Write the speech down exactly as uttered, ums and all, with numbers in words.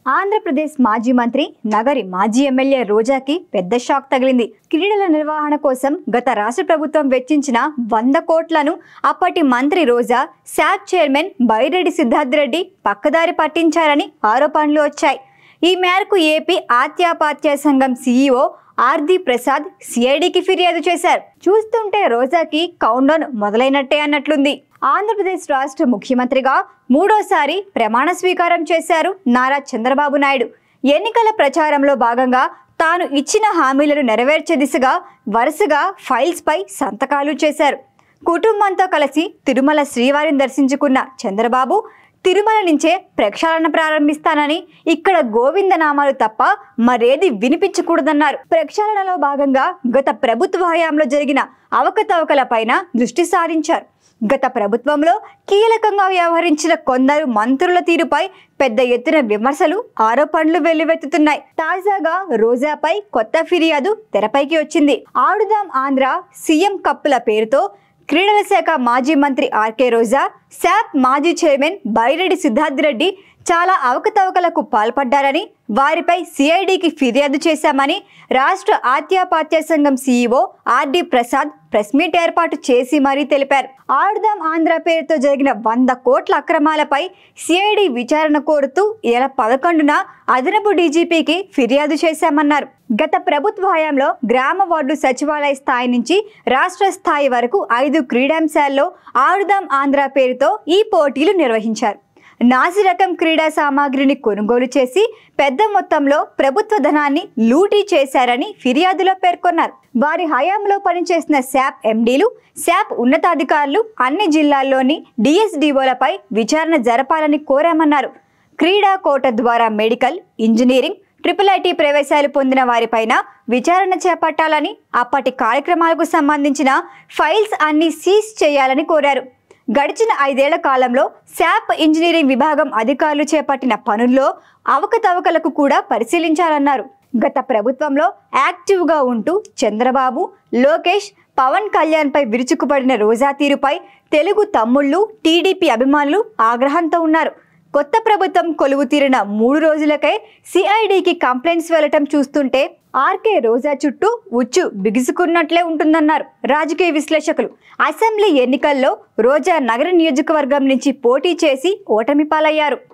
ఆంధ్రప్రదేశ్ మాజీ మంత్రి నగరి మాజీ ఎమ్మెల్యే రోజాకి పెద్ద షాక్ తగిలింది. క్రీడల నిర్వహణ కోసం గత రాష్ట్ర ప్రభుత్వం వెచ్చించిన వంద కోట్లను అప్పటి మంత్రి రోజా శాప్ చైర్మన్ బైరెడ్డి సిద్ధార్థ్ రెడ్డి పక్కదారి పట్టించారని ఆరోపణలు వచ్చాయి. ఈ మేరకు ఏపీ ఆత్యాపాత్య సంఘం సీఈఓ ఆర్ది ప్రసాద్ సిఐడికి ఫిర్యాదు చేశారు. చూస్తుంటే రోజాకి కౌంట్ డౌన్ మొదలైనట్టే అన్నట్లుంది. ఆంధ్రప్రదేశ్ రాష్ట్ర ముఖ్యమంత్రిగా మూడోసారి ప్రమాణ స్వీకారం చేశారు నారా చంద్రబాబు నాయుడు. ఎన్నికల ప్రచారంలో భాగంగా తాను ఇచ్చిన హామీలను నెరవేర్చే దిశగా వరుసగా ఫైల్స్ పై సంతకాలు చేశారు. కుటుంబంతో కలిసి తిరుమల శ్రీవారిని దర్శించుకున్న చంద్రబాబు తిరుమల నుంచే ప్రక్షాళన ప్రారంభిస్తానని, ఇక్కడ గోవిందనామాలు తప్ప మరేది వినిపించకూడదన్నారు. ప్రక్షాళనలో భాగంగా గత ప్రభుత్వ హయాంలో జరిగిన అవకతవకలపైన దృష్టి సారించారు. గత ప్రభుత్వంలో కీలకంగా వ్యవహరించిన కొందరు మంత్రుల తీరుపై పెద్ద ఎత్తున విమర్శలు, ఆరోపణలు వెల్లువెత్తుతున్నాయి. తాజాగా రోజాపై కొత్త ఫిర్యాదు తెరపైకి వచ్చింది. ఆడుదాం ఆంధ్ర సీఎం కప్పుల పేరుతో క్రీడల శాఖ మాజీ మంత్రి ఆర్కే రోజా, శాప్ మాజీ చైర్మన్ బైరెడ్డి సిద్ధార్థ్ రెడ్డి చాలా అవకతవకలకు పాల్పడ్డారని, వారిపై సిఐడికి ఫిర్యాదు చేశామని రాష్ట్ర ఆత్యాపాత్య సంఘం CEO R D Prasad press meet ఏర్పాటు చేసి మరీ తెలిపారు. ఆడుదాం ఆంధ్ర పేరుతో జరిగిన వంద కోట్ల అక్రమాలపై సిఐడి విచారణ కోరుతూ ఇలా పదకొండున అదనపు డీజీపీకి ఫిర్యాదు చేశామన్నారు. గత ప్రభుత్వ హయాంలో గ్రామ వార్డు సచివాలయ స్థాయి నుంచి రాష్ట్ర స్థాయి వరకు ఐదు క్రీడాంశాల్లో ఆడుదాం ఆంధ్ర పేరుతో ఈ పోటీలు నిర్వహించారు. నాసి రకం క్రీడా సామాగ్రిని కొనుగోలు చేసి పెద్ద మొత్తంలో ప్రభుత్వ ధనాన్ని లూటీ చేశారని ఫిర్యాదులో పేర్కొన్నారు. వారి హయాంలో పనిచేసిన శాప్ ఎండీలు, శాప్ ఉన్నతాధికారులు అన్ని జిల్లాల్లోని డిఎస్డిఓలపై విచారణ జరపాలని కోరామన్నారు. క్రీడా కోట ద్వారా మెడికల్, ఇంజనీరింగ్, ట్రిపుల్ ఐటీ ప్రవేశాలు పొందిన వారిపైన విచారణ చేపట్టాలని, అప్పటి కార్యక్రమాలకు సంబంధించిన ఫైల్స్ అన్ని సీజ్ చేయాలని కోరారు. గడిచిన ఐదేళ్ల కాలంలో శాప్ ఇంజనీరింగ్ విభాగం అధికారులు చేపట్టిన పనుల్లో అవకతవకలకు కూడా పరిశీలించాలన్నారు. గత ప్రభుత్వంలో యాక్టివ్గా ఉంటూ చంద్రబాబు, లోకేష్, పవన్ కళ్యాణ్ పై విరుచుకుపడిన రోజా తీరుపై తెలుగు తమ్ముళ్లు, టీడీపీ అభిమానులు ఆగ్రహంతో ఉన్నారు. కొత్త ప్రభుత్వం కొలువు తీరిన మూడు రోజులకే సిఐడికి కంప్లైంట్స్ వెళ్లటం చూస్తుంటే ఆర్కే రోజా చుట్టూ ఉచ్చు బిగుసుకున్నట్లే ఉంటుందన్నారు రాజకీయ విశ్లేషకులు. అసెంబ్లీ ఎన్నికల్లో రోజా నగర నియోజకవర్గం నుంచి పోటీ చేసి ఓటమి పాలయ్యారు.